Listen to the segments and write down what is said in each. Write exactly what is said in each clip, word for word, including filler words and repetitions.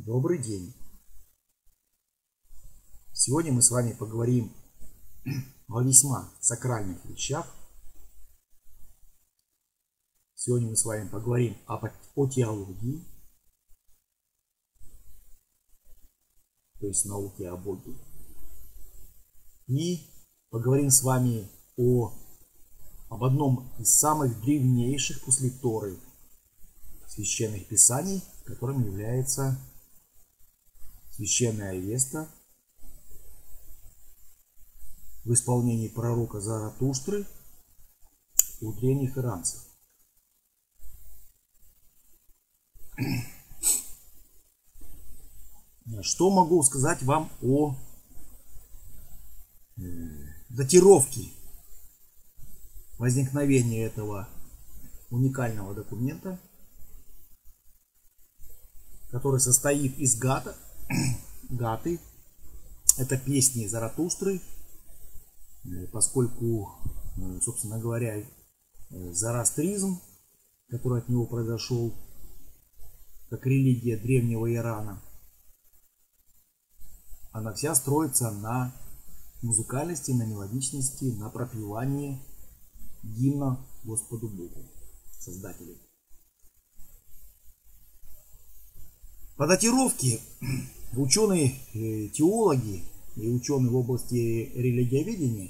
Добрый день! Сегодня мы с вами поговорим о весьма сакральных вещах. Сегодня мы с вами поговорим об, о теологии, то есть науке о Боге. И поговорим с вами о, об одном из самых древнейших после Торы священных писаний, которым является Священная Авеста в исполнении пророка Заратуштры у древних иранцев. Что могу сказать вам о датировке возникновения этого уникального документа, который состоит из гата, гаты. Это песни Заратуштры, поскольку, собственно говоря, зороастризм, который от него произошел, как религия древнего Ирана, она вся строится на музыкальности, на мелодичности, на пропевании гимна Господу Богу, Создателю. По датировке ученые-теологи и ученые в области религиоведения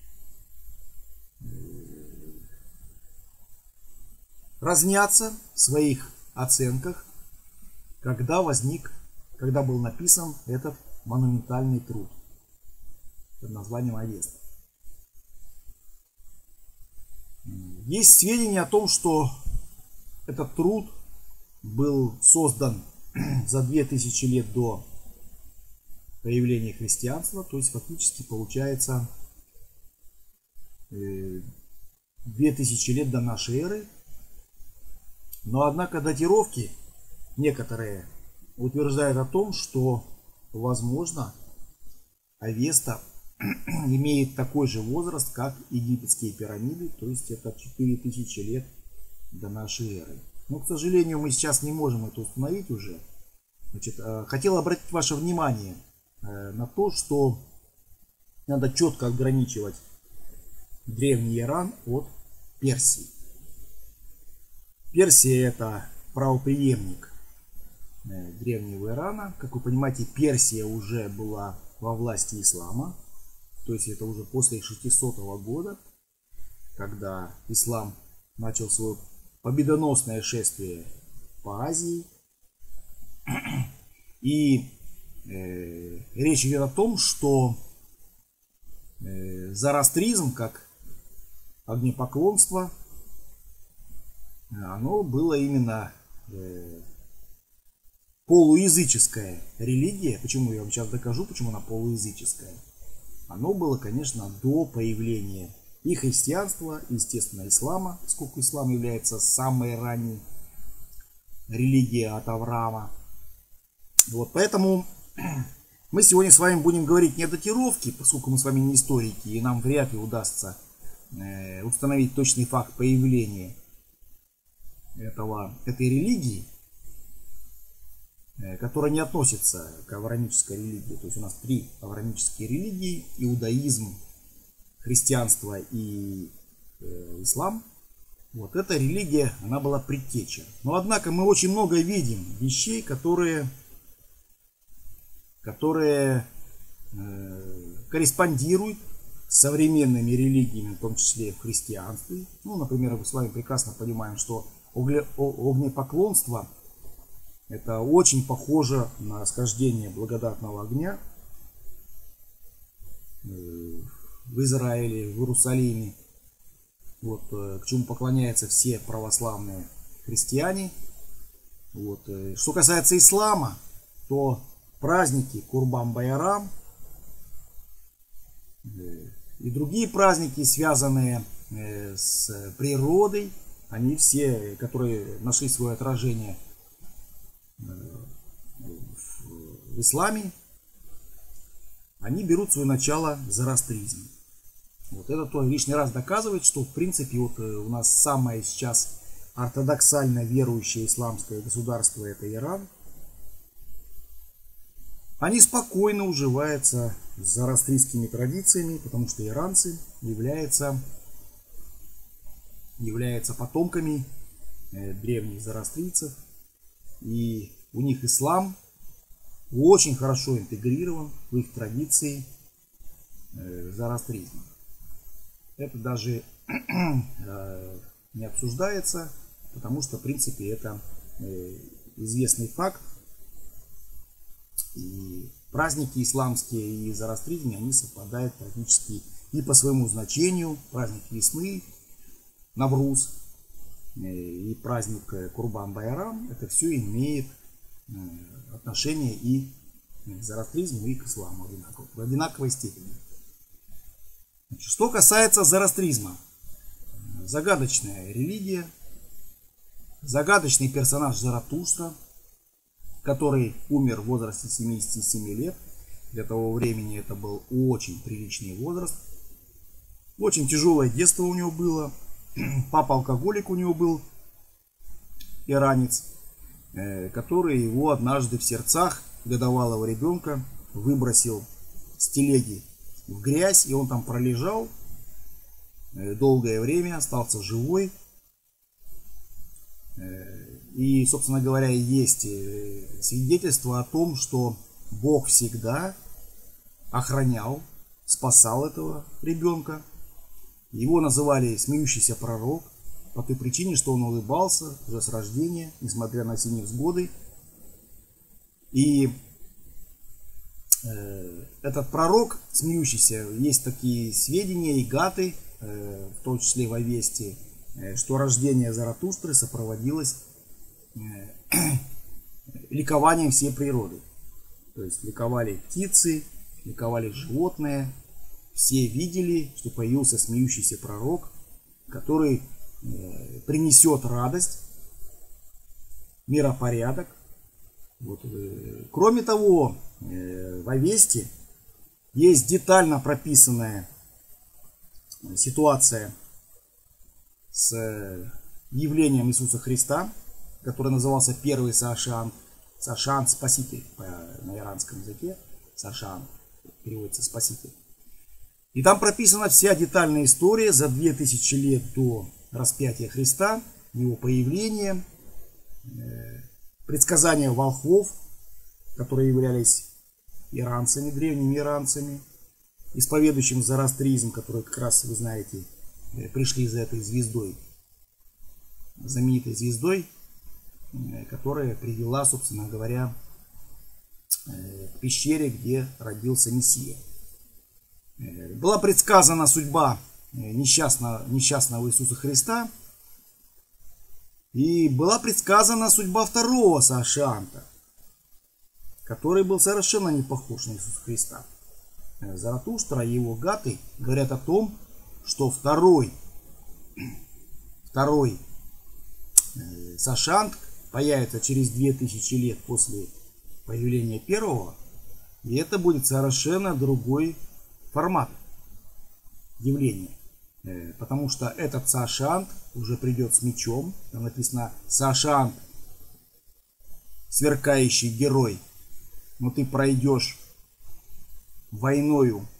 разнятся в своих оценках, когда возник, когда был написан этот монументальный труд под названием Авеста. Есть сведения о том, что этот труд был создан за две тысячи лет до появления христианства, то есть фактически получается две тысячи лет до нашей эры. Но однако датировки некоторые утверждают о том, что возможно Авеста имеет такой же возраст, как египетские пирамиды, то есть это четыре тысячи лет до нашей эры. Но, к сожалению, мы сейчас не можем это установить уже. Значит, хотел обратить ваше внимание на то, что надо четко отграничивать древний Иран от Персии. Персия — это правопреемник древнего Ирана. Как вы понимаете, Персия уже была во власти ислама. То есть это уже после шестисотого года, когда ислам начал свое победоносное шествие по Азии. И э, речь идет о том, что э, зороастризм, как огнепоклонство, оно было именно э, полуязыческая религия. Почему я вам сейчас докажу, почему она полуязыческая. Оно было, конечно, до появления и христианства, и, естественно, ислама, поскольку ислам является самой ранней религией от Авраама. Вот, поэтому мы сегодня с вами будем говорить не о датировке, поскольку мы с вами не историки, и нам вряд ли удастся э, установить точный факт появления этого, этой религии, э, которая не относится к авраамической религии. То есть у нас три авраамические религии: иудаизм, христианство и э, ислам. Вот эта религия, она была предтеча. Но однако мы очень много видим вещей, которые, которые э, корреспондируют с современными религиями, в том числе в христианстве. Ну, например, мы с вами прекрасно понимаем, что огнепоклонство — это очень похоже на схождение благодатного огня в Израиле, в Иерусалиме, вот, к чему поклоняются все православные христиане. Вот. Что касается ислама, то праздники Курбан-Байрам и другие праздники, связанные с природой, они все, которые нашли свое отражение в исламе, они берут свое начало в зороастризме. Вот это то лишний раз доказывает, что в принципе вот у нас самое сейчас ортодоксально верующее исламское государство — это Иран. они спокойно уживаются с зороастрийскими традициями, потому что иранцы являются, являются потомками древних зороастрийцев. И у них ислам очень хорошо интегрирован в их традиции зороастризма. Это даже не обсуждается, потому что, в принципе, это известный факт. И праздники исламские и зороастризм, они совпадают практически и по своему значению. Праздник весны, Навруз, и праздник Курбан-Байрам, это все имеет отношение и к зороастризму, и к исламу в одинаковой степени. Значит, что касается зороастризма, загадочная религия, загадочный персонаж Заратустра, который умер в возрасте семидесяти семи лет. Для того времени это был очень приличный возраст. Очень тяжелое детство у него было. Папа алкоголик у него был, иранец, который его однажды в сердцах годовалого ребенка выбросил с телеги в грязь, и он там пролежал долгое время, остался живой. И, собственно говоря, есть свидетельство о том, что Бог всегда охранял, спасал этого ребенка. Его называли смеющийся пророк по той причине, что он улыбался уже с рождения, несмотря на все невзгоды. И э, этот пророк, смеющийся, есть такие сведения и гаты, э, в том числе в Авесте, э, что рождение Заратустры сопроводилось э, ликованием всей природы. То есть ликовали птицы, ликовали животные. Все видели, что появился смеющийся пророк, который э, принесет радость, миропорядок. Вот. Кроме того, э, в Авесте есть детально прописанная ситуация с явлением Иисуса Христа, который назывался первый Саашан. Саашан — спаситель на иранском языке. Саашан переводится спаситель. И там прописана вся детальная история за две тысячи лет до распятия Христа, его появления, предсказания волхвов, которые являлись иранцами, древними иранцами, исповедующим зороастризм, которые, как раз вы знаете, пришли за этой звездой, знаменитой звездой, которая привела, собственно говоря, к пещере, где родился Мессия. Была предсказана судьба несчастного, несчастного Иисуса Христа. И была предсказана судьба второго Саашанта, который был совершенно не похож на Иисуса Христа. Заратустра и его гаты говорят о том, что второй, второй Саашант появится через две тысячи лет после появления первого. И это будет совершенно другой формат явления. Потому что этот Саашант уже придет с мечом. Там написано Саашант, сверкающий герой. Но ты пройдешь войною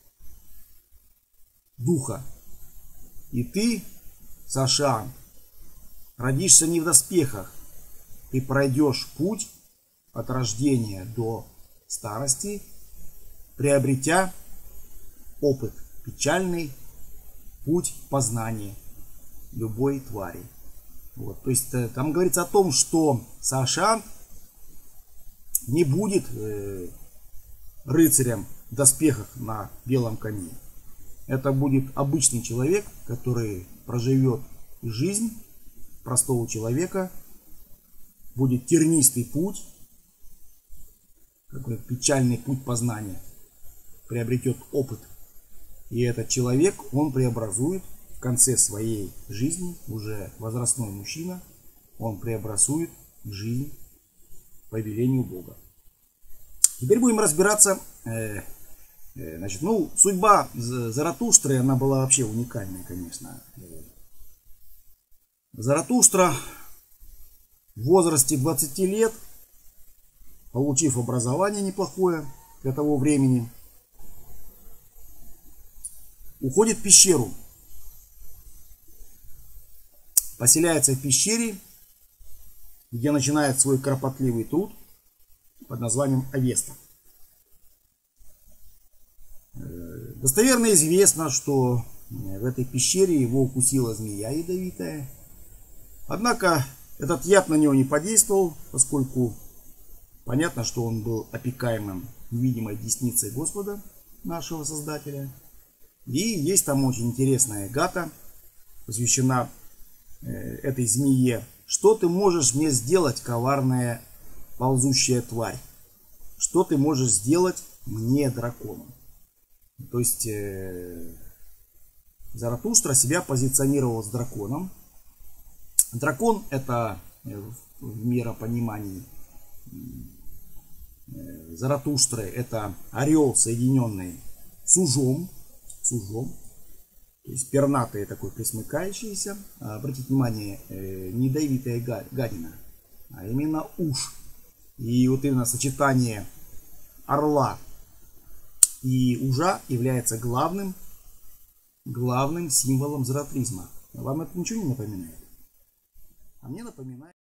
духа. И ты, Саашант, родишься не в доспехах. Ты пройдешь путь от рождения до старости, приобретя опыт печальный, путь познания любой твари. Вот, то есть там говорится о том, что Саашант не будет э, рыцарем в доспехах на белом коне. Это будет обычный человек, который проживет жизнь простого человека, будет тернистый путь, какой печальный путь познания, приобретет опыт. И этот человек, он преобразует в конце своей жизни, уже возрастной мужчина, он преобразует жизнь по велению Бога. Теперь будем разбираться. Э, э, значит, ну, судьба Заратустры, она была вообще уникальная, конечно. Заратустра в возрасте двадцати лет, получив образование неплохое, для того времени, уходит в пещеру. Поселяется в пещере, где начинает свой кропотливый труд под названием Авеста. Достоверно известно, что в этой пещере его укусила змея ядовитая. Однако этот яд на него не подействовал, поскольку понятно, что он был опекаемым невидимой десницей Господа, нашего Создателя. И есть там очень интересная гата, посвящена этой змее. Что ты можешь мне сделать, коварная ползущая тварь? Что ты можешь сделать мне, дракону? То есть э, Заратустра себя позиционировал с драконом. Дракон — это в миропонимании э, Заратустры, это орел, соединенный с ужом, с ужом, то есть пернатый такой пресмыкающийся. Обратите внимание, э, не ядовитая гадина, а именно уж. И вот именно сочетание орла и ужа является главным, главным символом заратризма. Вам это ничего не напоминает? А мне напоминает.